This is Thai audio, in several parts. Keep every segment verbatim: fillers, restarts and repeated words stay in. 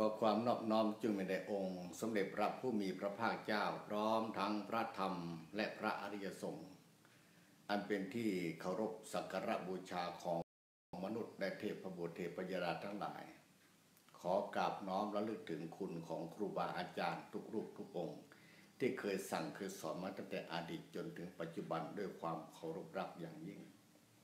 ก็ความนอบน้อมจึงมีแด่องค์สมเด็จพระผู้มีพระภาคเจ้าพร้อมทั้งพระธรรมและพระอริยสงฆ์อันเป็นที่เคารพสักการะบูชาของมนุษย์และเทพบุตรเทพยดาทั้งหลายขอกราบน้อมระลึกถึงคุณของครูบาอาจารย์ทุกรูปทุกองค์ที่เคยสั่งเคยสอนมาตั้งแต่อดีตจนถึงปัจจุบันด้วยความเคารพรักอย่างยิ่ง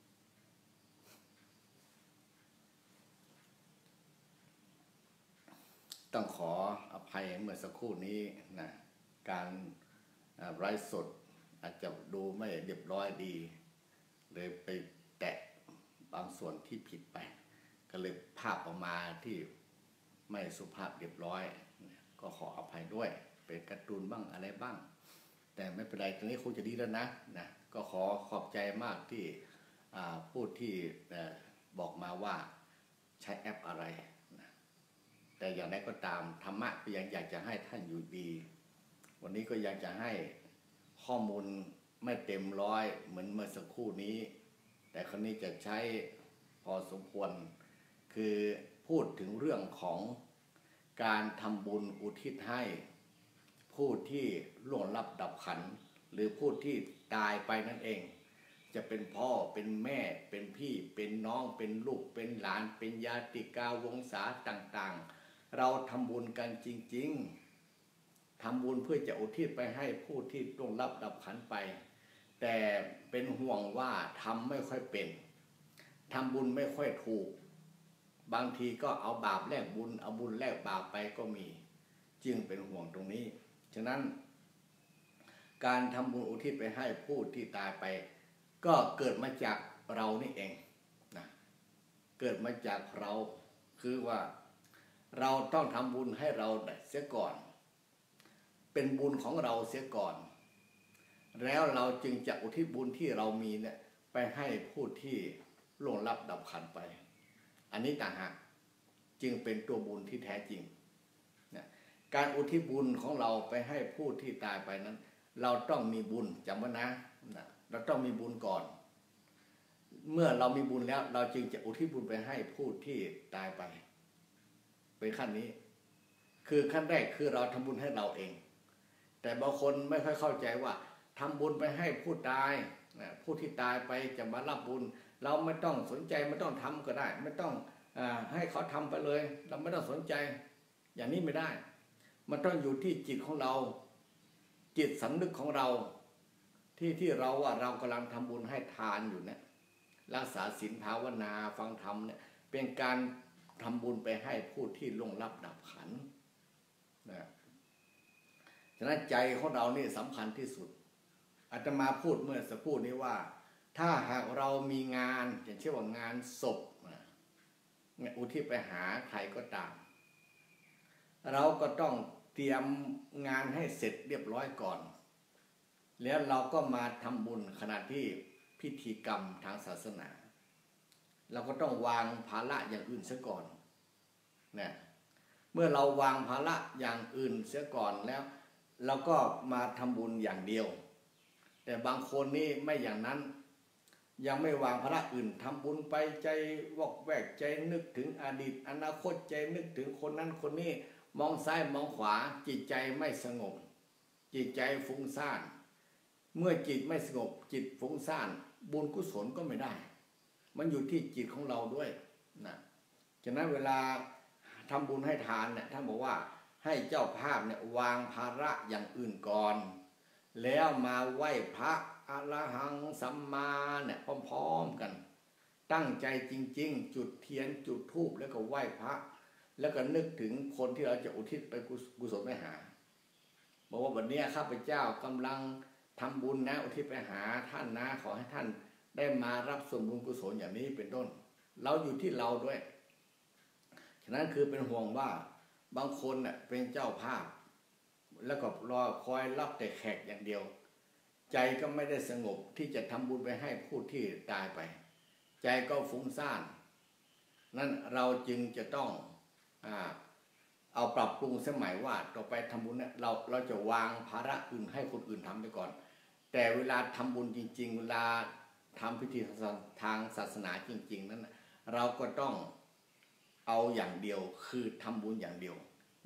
ต้องขออภัยเมื่อสักครู่นี้นะการไลฟ์สดอาจจะดูไม่เรียบร้อยดีเลยไปแตะบางส่วนที่ผิดไปก็เลยภาพออกมาที่ไม่สุภาพเรียบร้อยก็ขออภัยด้วยเป็นการ์ตูนบ้างอะไรบ้างแต่ไม่เป็นไรตอนนี้คงจะดีแล้วนะนะก็ขอขอบใจมากที่ผู้ที่บอกมาว่าใช้แอปอะไรนะแต่อย่างไรก็ตามธรรมะก็ยังอยากจะให้ท่านอยู่ดีวันนี้ก็ยังจะให้ข้อมูลไม่เต็มร้อยเหมือนเมื่อสักครู่นี้แต่คราวนี้จะใช้พอสมควรคือพูดถึงเรื่องของการทำบุญอุทิศให้ผู้ที่ล่วงลับดับขันหรือผู้ที่ตายไปนั่นเองจะเป็นพ่อเป็นแม่เป็นพี่เป็นน้องเป็นลูกเป็นหลานเป็นญาติกาวงศาต่างๆเราทำบุญกันจริงๆทำบุญเพื่อจะอุทิศไปให้ผู้ที่ล่วงลับดับขันไปแต่เป็นห่วงว่าทำไม่ค่อยเป็นทำบุญไม่ค่อยถูกบางทีก็เอาบาปแลกบุญเอาบุญแลกบาปไปก็มีจึงเป็นห่วงตรงนี้ฉะนั้นการทำบุญอุทิศไปให้ผู้ที่ตายไปก็เกิดมาจากเรานี่เองนะเกิดมาจากเราคือว่าเราต้องทำบุญให้เราเสียก่อนเป็นบุญของเราเสียก่อนแล้วเราจึงจะอุทิศบุญที่เรามีเนี่ยไปให้ผู้ที่ล่วงลับดับขันไปอันนี้ต่างหากจึงเป็นตัวบุญที่แท้จริงนะการอุทิศบุญของเราไปให้ผู้ที่ตายไปนั้นเราต้องมีบุญจำไว้นะนะเราต้องมีบุญก่อนเมื่อเรามีบุญแล้วเราจึงจะอุทิศบุญไปให้ผู้ที่ตายไปเป็นขั้นนี้คือขั้นแรกคือเราทำบุญให้เราเองแต่บางคนไม่ค่อยเข้าใจว่าทำบุญไปให้ผู้ตายนะผู้ที่ตายไปจะมารับบุญเราไม่ต้องสนใจไม่ต้องทำก็ได้ไม่ต้องอ่าให้เขาทำไปเลยเราไม่ต้องสนใจอย่างนี้ไม่ได้มันต้องอยู่ที่จิตของเราจิตสำนึกของเราที่ที่เราว่าเรากำลังทำบุญให้ทานอยู่เนี่ยรักษาศีลภาวนาฟังธรรมเนี่ยเป็นการทำบุญไปให้ผู้ที่ล่วงลับดับขันนะฉะนั้นใจของเรานี่สำคัญที่สุดอาตมาพูดเมื่อสักครู่นี้ว่าถ้าหากเรามีงานอย่างเช่นว่างานศพเนี่ยอุทิศไปหาใครก็ตามเราก็ต้องเตรียมงานให้เสร็จเรียบร้อยก่อนแล้วเราก็มาทำบุญขณะที่พิธีกรรมทางศาสนาเราก็ต้องวางภาระอย่างอื่นเสียก่อนเนี่ยเมื่อเราวางภาระอย่างอื่นเสียก่อนแล้วเราก็มาทำบุญอย่างเดียวแต่บางคนนี่ไม่อย่างนั้นยังไม่วางภาระอื่นทำบุญไปใจวอกแวกใจนึกถึงอดีตอนาคตใจนึกถึงคนนั้นคนนี้มองซ้ายมองขวาจิตใจไม่สงบจิตใจฟุ้งซ่านเมื่อจิตไม่สงบจิตฟุ้งซ่านบุญกุศลก็ไม่ได้มันอยู่ที่จิตของเราด้วยนะฉะนั้นเวลาทำบุญให้ทานเนี่ยท่านบอกว่าให้เจ้าภาพเนี่ยวางภาระอย่างอื่นก่อนแล้วมาไหว้พระอรหังสัมมาเนี่ยพร้อมๆกันตั้งใจจริงๆจุดเทียนจุดธูปแล้วก็ไหว้พระแล้วก็นึกถึงคนที่เราจะอุทิศไปกุศลไปหาบอกว่าวันนี้ข้าพเจ้ากำลังทำบุญนะอุทิศไปหาท่านนะขอให้ท่านได้มารับส่วนบุญกุศลอย่างนี้เป็นต้นเราอยู่ที่เราด้วยฉะนั้นคือเป็นห่วงว่าบางคนเน่ยเป็นเจ้าภาพแล้วก็รอคอยรับแต่แขกอย่างเดียวใจก็ไม่ได้สงบที่จะทำบุญไปให้ผู้ที่ตายไปใจก็ฟุ้งซ่านนั้นเราจึงจะต้องอ่าเอาปรับปรุงสมัยว่าต่อไปทำบุญเนี่ยเราเราจะวางภาระอื่นให้คนอื่นทำไปก่อนแต่เวลาทำบุญจริงๆเวลาทำพิธีทางศาสนาจริงๆนั้นเราก็ต้องเอาอย่างเดียวคือทำบุญอย่างเดียว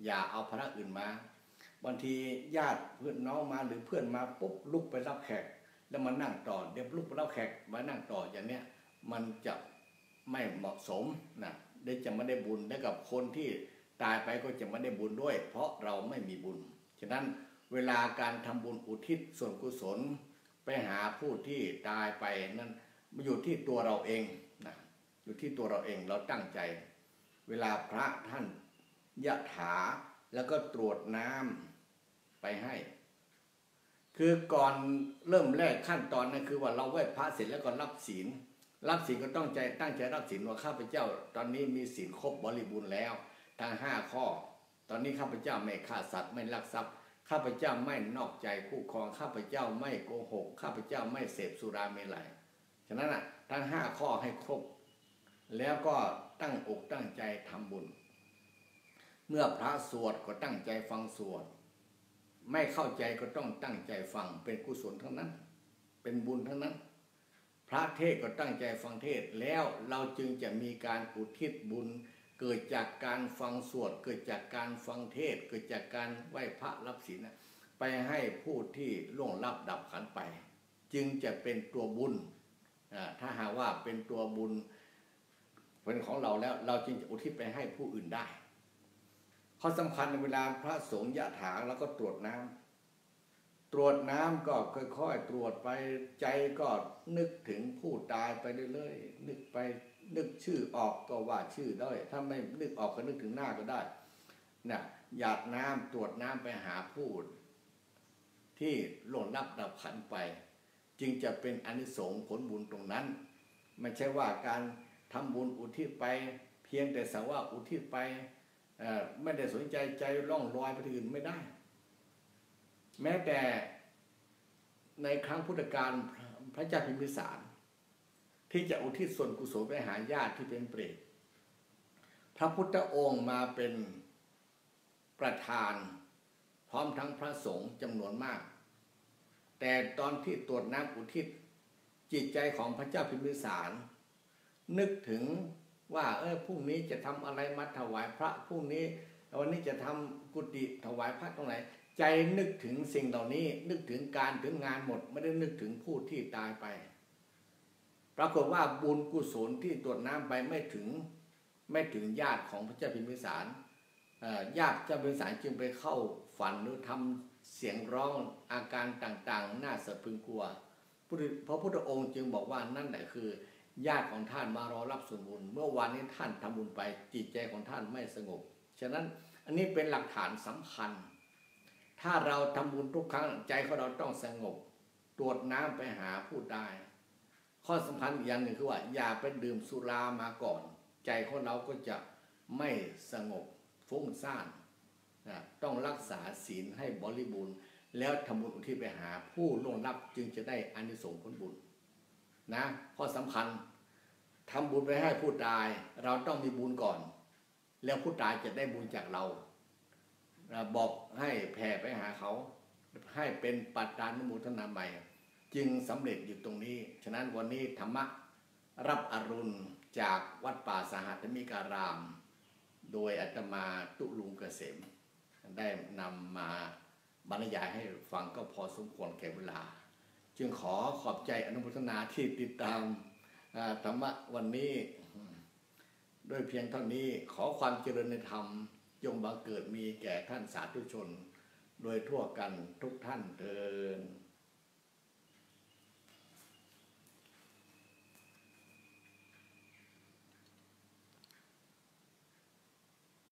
อย่าเอาภาระอื่นมาบางทีญาติเพื่อนน้องมาหรือเพื่อนมาปุ๊บลุกไปรับแขกแล้วมานั่งต่อเดี๋ยวลุกไปรับแขกมานั่งต่ออย่างเนี้ยมันจะไม่เหมาะสมนะเดี๋ยวจะไม่ได้บุญและกับคนที่ตายไปก็จะไม่ได้บุญด้วยเพราะเราไม่มีบุญฉะนั้นเวลาการทำบุญอุทิศส่วนกุศลไปหาผู้ที่ตายไปนั้นมันอยู่ที่ตัวเราเองนะอยู่ที่ตัวเราเองเราตั้งใจเวลาพระท่านยะถาแล้วก็ตรวจน้ำไปให้คือก่อนเริ่มแรกขั้นตอนนั้นคือว่าเราไหว้พระเสร็จแล้วก็รับศีลรับศีลก็ต้องใจตั้งใจรับศีลว่าข้าพเจ้าตอนนี้มีศีลครบบริบูรณ์แล้วทั้งห้าข้อตอนนี้ข้าพเจ้าไม่ฆ่าสัตว์ไม่ลักทรัพย์ข้าพเจ้าไม่นอกใจคู่ครองข้าพเจ้าไม่โกหกข้าพเจ้าไม่เสพสุราเมลัยฉะนั้นอ่ะทั้งห้าข้อให้ครบแล้วก็ตั้งอกตั้งใจทำบุญเมื่อพระสวดก็ตั้งใจฟังสวดไม่เข้าใจก็ต้องตั้งใจฟังเป็นกุศลทั้งนั้นเป็นบุญทั้งนั้นพระเทศก็ตั้งใจฟังเทศแล้วเราจึงจะมีการอุทิศบุญเกิดจากการฟังสวดเกิดจากการฟังเทศเกิดจากการไหว้พระรับศีลไปให้ผู้ที่ล่วงลับดับขันไปจึงจะเป็นตัวบุญถ้าหากว่าเป็นตัวบุญเป็นของเราแล้วเราจึงจะอุทิศไปให้ผู้อื่นได้ข้อสำคัญในเวลาพระสงฆ์ยะถาแล้วก็ตรวจน้ำตรวจน้ำก็ค่อยๆตรวจไปใจก็นึกถึงผู้ตายไปเรื่อยๆนึกไปนึกชื่อออกก็ว่าชื่อได้ถ้าไม่นึกออกก็นึกถึงหน้าก็ได้นะหยาดน้ำตรวจน้ำไปหาผู้ที่ล่วงลับดับขันไปจึงจะเป็นอานิสงส์ผลบุญตรงนั้นไม่ใช่ว่าการทำบุญอุทิศไปเพียงแต่สักว่าอุทิศไปไม่ได้สนใจใจล่องลอยไปที่อื่นไม่ได้แม้แต่ในครั้งพุทธกาลพระเจ้าพิมพิสารที่จะอุทิศส่วนกุศลไปหาญาติที่เป็นเปรตพระพุทธองค์มาเป็นประธานพร้อมทั้งพระสงฆ์จำนวนมากแต่ตอนที่ตรวจน้ำอุทิศจิตใจของพระเจ้าพิมพิสารนึกถึงว่าเออพรุ่งนี้จะทำอะไรมาถวายพระพรุ่งนี้วันนี้จะทำกุฏิถวายพระตรงไหนใจนึกถึงสิ่งเหล่านี้นึกถึงการถึงงานหมดไม่ได้นึกถึงผู้ที่ตายไปปรากฏว่าบุญกุศลที่ตรวจน้ำไปไม่ถึงไม่ถึงญาติของพระเจ้าพิมพิสารญาติเจ้าพิมพิสารจึงไปเข้าฝันหรือทำเสียงร้องอาการต่างๆน่าสะพรึงกลัวพระพุทธองค์จึงบอกว่านั่นแหละคือญาติของท่านมารอรับส่วนบุญเมื่อวานนี้ท่านทำบุญไปจิตใจของท่านไม่สงบฉะนั้นอันนี้เป็นหลักฐานสำคัญถ้าเราทำบุญทุกครั้งใจของเราต้องสงบตรวจน้ำไปหาผู้ตายข้อสำคัญอีกอย่างหนึ่งคือว่าอย่าไปดื่มสุรามาก่อนใจของเราก็จะไม่สงบฟุ้งซ่านนะต้องรักษาศีลให้บริบูรณ์แล้วทำบุญอุทิศไปหาผู้ล่วงลับจึงจะได้อานิสงส์ผลบุญนะข้อสำคัญทำบุญไปให้ผู้ตายเราต้องมีบุญก่อนแล้วผู้ตายจะได้บุญจากเราบอกให้แผ่ไปหาเขาให้เป็นปัตตานุโมทนาใหม่จึงสำเร็จอยู่ตรงนี้ฉะนั้นวันนี้ธรรมะรับอรุณจากวัดป่าสหัสมิการามโดยอาตมาตุลุงเกษมได้นำมาบรรยายให้ฟังก็พอสมควรแก่เวลาจึงขอขอบใจอนุโมทนาที่ติดตามธรรมะวันนี้ด้วยเพียงเท่านี้ขอความเจริญในธรรมจงบังเกิดมีแก่ท่านสาธุชนโดยทั่วกันทุกท่านเทอญ